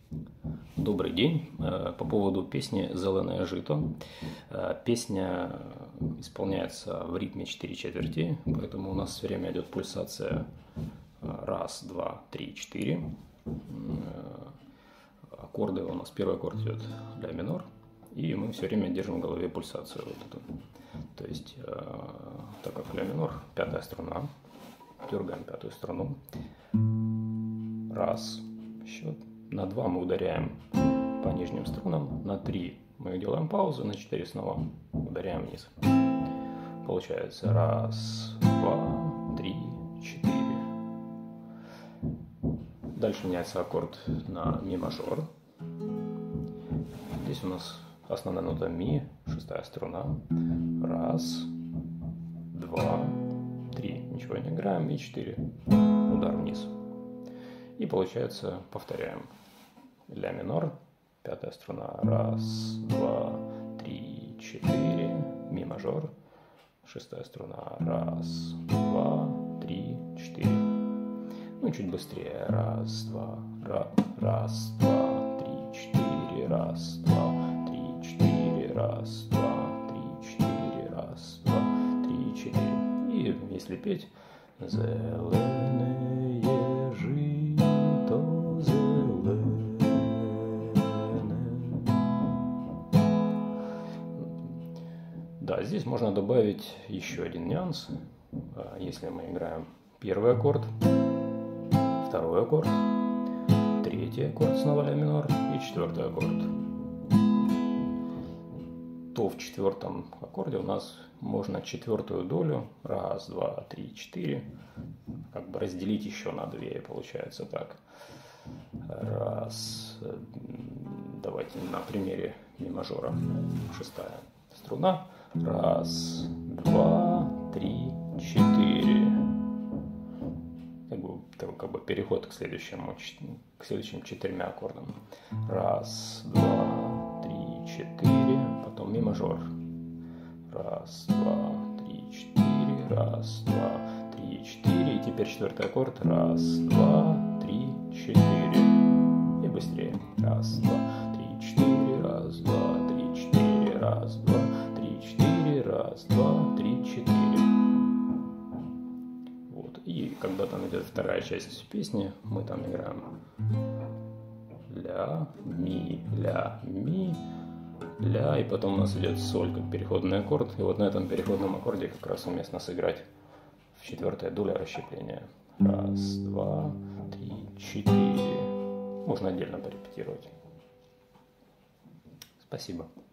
Добрый день. По поводу песни «Зеленое жито». Песня исполняется в ритме 4/4, поэтому у нас все время идет пульсация раз, два, три, четыре. Аккорды у нас, первый аккорд идет ля минор, и мы все время держим в голове пульсацию вот эту. То есть, так как ля минор, пятая струна, дергаем пятую струну. Раз, счет. На 2 мы ударяем по нижним струнам, на 3 мы делаем паузу, на 4 снова ударяем вниз. Получается раз, два, три, 4. Дальше меняется аккорд на ми мажор. Здесь у нас основная нота ми, шестая струна. Раз, два, три. Ничего не играем. И 4. Удар вниз. И получается, повторяем. Ля минор, пятая струна. Раз, два, три, 4. Ми мажор, шестая струна. Раз, два, три, 4. Ну, чуть быстрее. Раз, два, раз, два, три, 4. Раз, два, три, 4. Раз, два, три, 4. Раз, два, три, 4. И если петь зеленые жито, зеленое. Да, здесь можно добавить еще один нюанс. Если мы играем первый аккорд, второй аккорд, третий аккорд снова ля минор и четвертый аккорд, то в четвертом аккорде у нас можно четвертую долю, раз, два, три, 4, как бы разделить еще на 2, и получается так. Раз, давайте на примере ми мажора, шестая струна. Раз, два, три, 4. Как бы переход к следующим 4 аккордам. Раз, два, три, 4. Потом ми мажор. Раз, два, три, 4. Раз, два, три, 4. И теперь четвертый аккорд. Раз, два, три, 4. И быстрее. Раз, два, три, 4. Раз, два, три, 4. Раз, два, три, 4. Раз, два, три, 4. Вот. И когда там идет вторая часть песни, мы там играем ля, ми, ля, и потом у нас идет соль как переходный аккорд. И вот на этом переходном аккорде как раз уместно сыграть в четвертое доля расщепления. Раз, два, три, 4. Можно отдельно порепетировать. Спасибо.